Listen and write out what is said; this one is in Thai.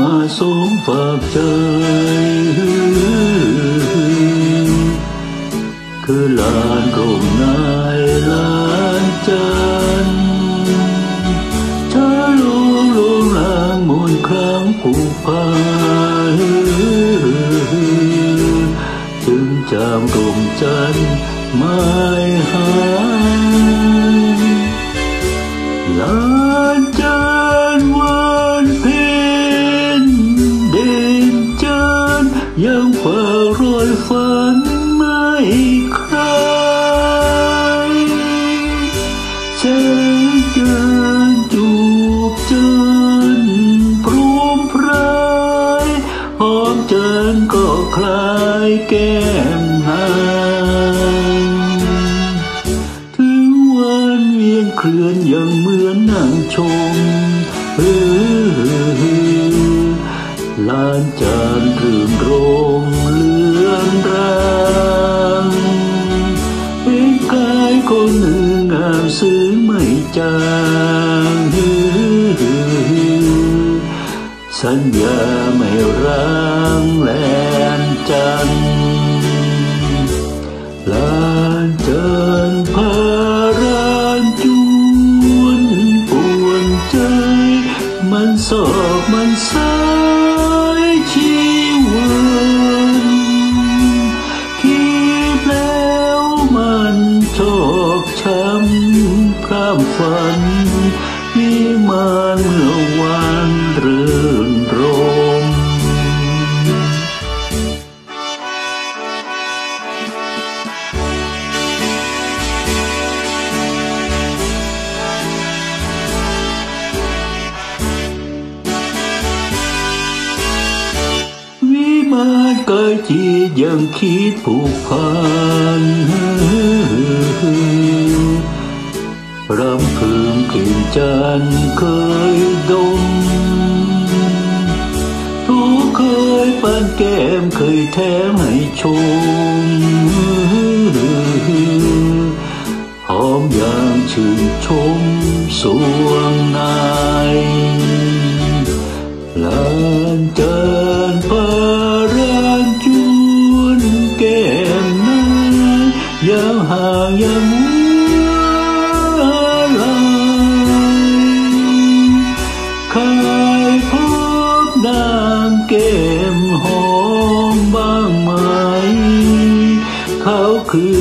มาสมฝากใจคือลานร่มนายลานจันทร์เธอลงลางมนต์ครั้งผูกพันถึงจามร่มจันทร์ไม่หายลานจันทร์วันเพ็ญเด่นจันทร์ยังเฝ้ารอยฝันไม่คลายแสงจันทร์จูบจันทร์พรมพรายหอมจันทร์ก็คลายแก้มหางถึงวันเวียนเคลื่อนยังเหมือนนั่งชมลานจันทร์รื่นรมเลื่อนรางเป็นกายคนหนึ่งงามซึ้งไม่จางสัญญาไม่ร้างแลนจันทร์ลานจันทร์พารานจวนปวนใจมันสอบมันสายชีวันคิดแล้วมันชอกช้ำพร่ำฝันวิมานเมื่อวันรื่นรมวิมานกายจิตยังคิดผูกพันรำพึงกลิ่นจันทร์เคยดมทุกเคยปานแก้มเคยแถมให้ชมหอมอย่างชื่นชมสวงในลานจันทร์พารานจวนแก้มนั้นยังห่างยังเคยพบนางแก้มหอมบ้างไหมเขาคือ